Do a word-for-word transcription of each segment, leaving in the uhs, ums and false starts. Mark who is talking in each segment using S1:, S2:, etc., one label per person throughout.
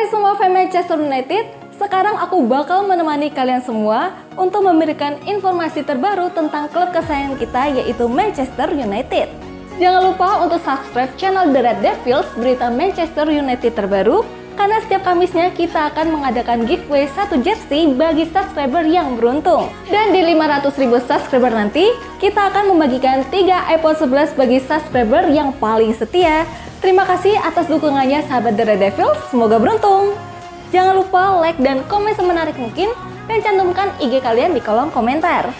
S1: Hai semua fans Manchester United, sekarang aku bakal menemani kalian semua untuk memberikan informasi terbaru tentang klub kesayangan kita yaitu Manchester United. Jangan lupa untuk subscribe channel The Red Devils berita Manchester United terbaru, karena setiap Kamisnya kita akan mengadakan giveaway satu jersey bagi subscriber yang beruntung. Dan di lima ratus ribu subscriber nanti, kita akan membagikan tiga iPhone sebelas bagi subscriber yang paling setia. Terima kasih atas dukungannya sahabat The Red Devils, semoga beruntung. Jangan lupa like dan komen semenarik mungkin, dan cantumkan I G kalian di kolom komentar.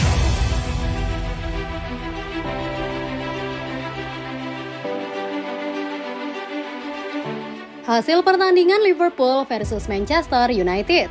S2: Hasil pertandingan Liverpool versus Manchester United.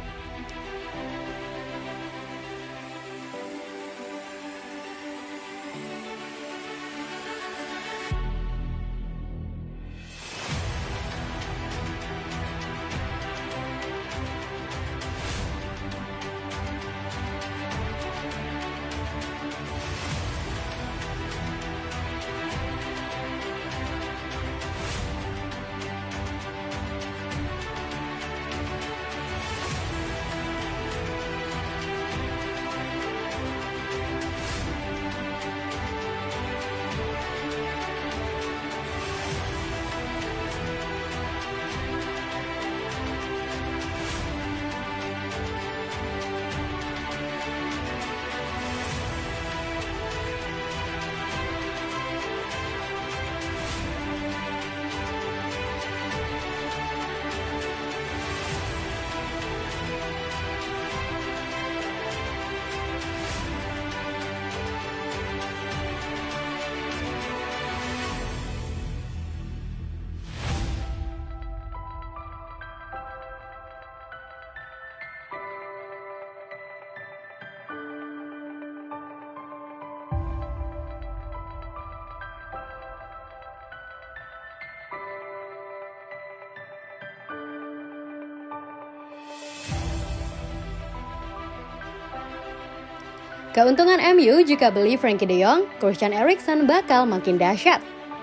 S2: Keuntungan M U jika beli Frankie De Jong, Christian Eriksen bakal makin dahsyat.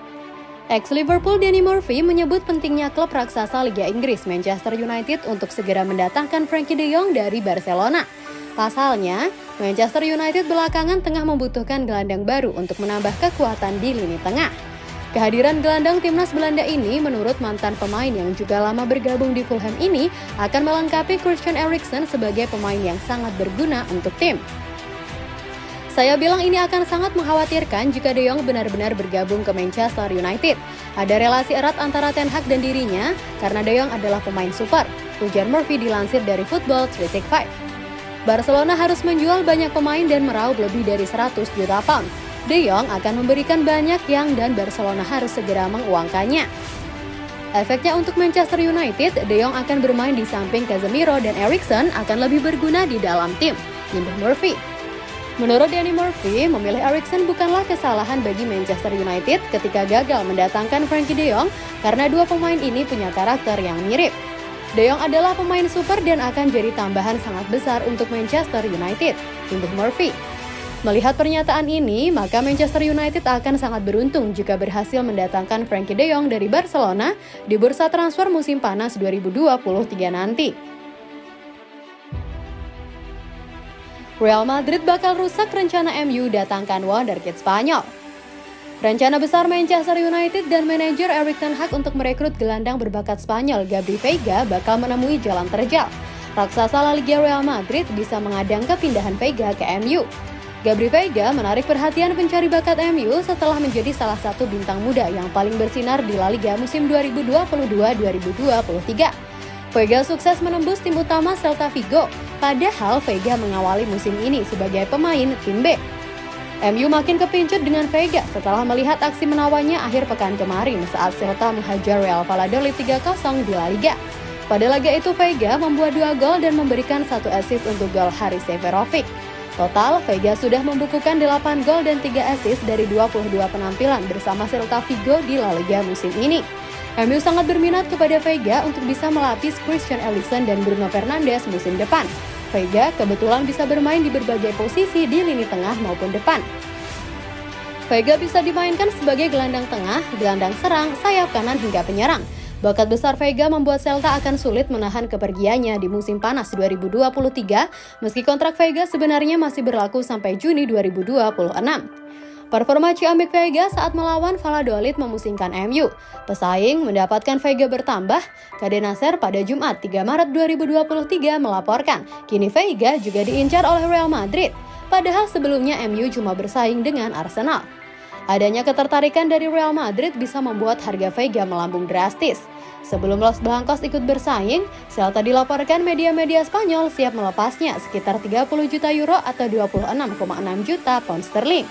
S2: Ex-Liverpool Danny Murphy menyebut pentingnya klub raksasa Liga Inggris Manchester United untuk segera mendatangkan Frankie De Jong dari Barcelona. Pasalnya, Manchester United belakangan tengah membutuhkan gelandang baru untuk menambah kekuatan di lini tengah. Kehadiran gelandang timnas Belanda ini menurut mantan pemain yang juga lama bergabung di Fulham ini akan melengkapi Christian Eriksen sebagai pemain yang sangat berguna untuk tim. Saya bilang ini akan sangat mengkhawatirkan jika De Jong benar-benar bergabung ke Manchester United. Ada relasi erat antara Ten Hag dan dirinya karena De Jong adalah pemain super, ujar Murphy dilansir dari Football tiga enam lima. Barcelona harus menjual banyak pemain dan meraup lebih dari seratus juta pound. De Jong akan memberikan banyak yang dan Barcelona harus segera menguangkannya. Efeknya untuk Manchester United, De Jong akan bermain di samping Casemiro dan Eriksen akan lebih berguna di dalam tim, imbuh Murphy. Menurut Danny Murphy, memilih Eriksen bukanlah kesalahan bagi Manchester United ketika gagal mendatangkan Frankie De Jong karena dua pemain ini punya karakter yang mirip. De Jong adalah pemain super dan akan jadi tambahan sangat besar untuk Manchester United, imbuh Murphy. Melihat pernyataan ini, maka Manchester United akan sangat beruntung jika berhasil mendatangkan Frankie De Jong dari Barcelona di bursa transfer musim panas dua ribu dua puluh tiga nanti. Real Madrid bakal rusak rencana M U datangkan wonderkid Spanyol. Rencana besar Manchester United dan manajer Erik ten Hag untuk merekrut gelandang berbakat Spanyol Gabri Veiga bakal menemui jalan terjal. Raksasa La Liga Real Madrid bisa mengadang kepindahan Veiga ke M U. Gabri Veiga menarik perhatian pencari bakat M U setelah menjadi salah satu bintang muda yang paling bersinar di La Liga musim dua ribu dua puluh dua dua ribu dua puluh tiga. Veiga sukses menembus tim utama Celta Vigo, padahal Veiga mengawali musim ini sebagai pemain tim B. M U makin kepincut dengan Veiga setelah melihat aksi menawannya akhir pekan kemarin saat Celta menghajar Real Valladolid tiga kosong di La Liga. Pada laga itu Veiga membuat dua gol dan memberikan satu assist untuk gol Haris Seferovic. Total, Veiga sudah membukukan delapan gol dan tiga assist dari dua puluh dua penampilan bersama Celta Vigo di La Liga musim ini. M U sangat berminat kepada Veiga untuk bisa melapis Christian Eriksen dan Bruno Fernandes musim depan. Veiga kebetulan bisa bermain di berbagai posisi di lini tengah maupun depan. Veiga bisa dimainkan sebagai gelandang tengah, gelandang serang, sayap kanan hingga penyerang. Bakat besar Veiga membuat Celta akan sulit menahan kepergiannya di musim panas dua ribu dua puluh tiga, meski kontrak Veiga sebenarnya masih berlaku sampai Juni dua ribu dua puluh enam. Performa ciamik Veiga saat melawan Valladolid memusingkan M U. Pesaing mendapatkan Veiga bertambah. Kade Nasser pada Jumat tiga Maret dua ribu dua puluh tiga melaporkan, kini Veiga juga diincar oleh Real Madrid. Padahal sebelumnya M U cuma bersaing dengan Arsenal. Adanya ketertarikan dari Real Madrid bisa membuat harga Veiga melambung drastis. Sebelum Los Blancos ikut bersaing, Celta dilaporkan media-media Spanyol siap melepasnya sekitar tiga puluh juta euro atau dua puluh enam koma enam juta pound sterling.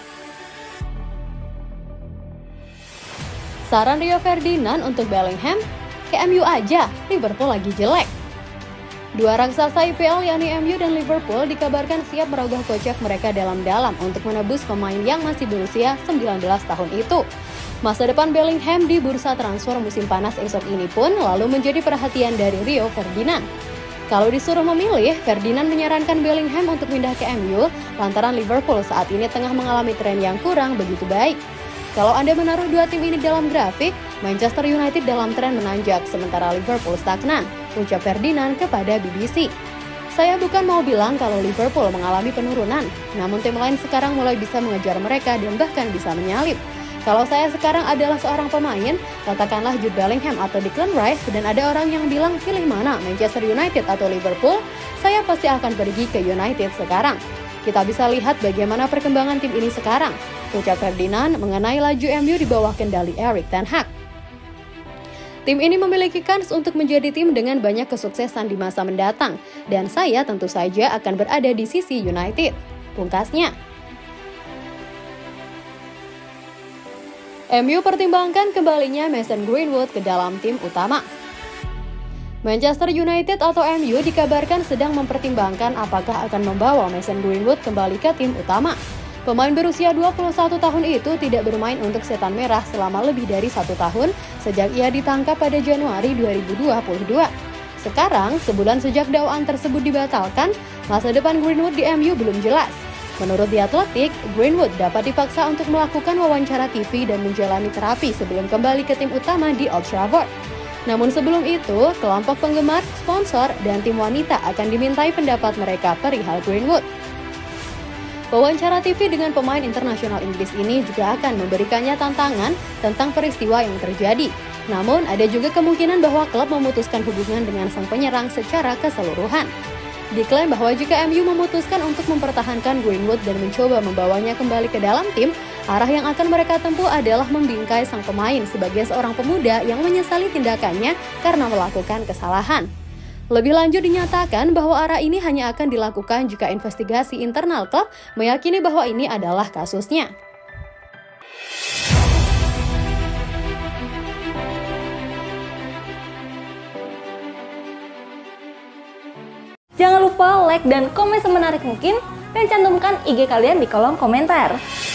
S2: Saran Rio Ferdinand untuk Bellingham, ke M U aja, Liverpool lagi jelek. Dua raksasa I P L yakni M U dan Liverpool dikabarkan siap merogoh kocek mereka dalam-dalam untuk menebus pemain yang masih berusia sembilan belas tahun itu. Masa depan Bellingham di bursa transfer musim panas esok ini pun lalu menjadi perhatian dari Rio Ferdinand. Kalau disuruh memilih, Ferdinand menyarankan Bellingham untuk pindah ke M U lantaran Liverpool saat ini tengah mengalami tren yang kurang begitu baik. Kalau Anda menaruh dua tim ini dalam grafik, Manchester United dalam tren menanjak sementara Liverpool stagnan, ucap Ferdinand kepada B B C. Saya bukan mau bilang kalau Liverpool mengalami penurunan, namun tim lain sekarang mulai bisa mengejar mereka dan bahkan bisa menyalip. Kalau saya sekarang adalah seorang pemain, katakanlah Jude Bellingham atau Declan Rice, dan ada orang yang bilang pilih mana, Manchester United atau Liverpool, saya pasti akan pergi ke United sekarang. Kita bisa lihat bagaimana perkembangan tim ini sekarang, ucap Ferdinand mengenai laju M U di bawah kendali Erik ten Hag. Tim ini memiliki kans untuk menjadi tim dengan banyak kesuksesan di masa mendatang, dan saya tentu saja akan berada di sisi United, pungkasnya. M U pertimbangkan kembalinya Mason Greenwood ke dalam tim utama. Manchester United atau M U dikabarkan sedang mempertimbangkan apakah akan membawa Mason Greenwood kembali ke tim utama. Pemain berusia dua puluh satu tahun itu tidak bermain untuk Setan Merah selama lebih dari satu tahun sejak ia ditangkap pada Januari dua ribu dua puluh dua. Sekarang, sebulan sejak dakwaan tersebut dibatalkan, masa depan Greenwood di M U belum jelas. Menurut The Athletic, Greenwood dapat dipaksa untuk melakukan wawancara T V dan menjalani terapi sebelum kembali ke tim utama di Old Trafford. Namun sebelum itu, kelompok penggemar, sponsor, dan tim wanita akan dimintai pendapat mereka perihal Greenwood. Wawancara T V dengan pemain internasional Inggris ini juga akan memberikannya tantangan tentang peristiwa yang terjadi. Namun, ada juga kemungkinan bahwa klub memutuskan hubungan dengan sang penyerang secara keseluruhan. Diklaim bahwa jika M U memutuskan untuk mempertahankan Greenwood dan mencoba membawanya kembali ke dalam tim, arah yang akan mereka tempuh adalah membingkai sang pemain sebagai seorang pemuda yang menyesali tindakannya karena melakukan kesalahan. Lebih lanjut dinyatakan bahwa arah ini hanya akan dilakukan jika investigasi internal klub meyakini bahwa ini adalah kasusnya.
S1: Jangan lupa like dan komen semenarik mungkin dan cantumkan I G kalian di kolom komentar.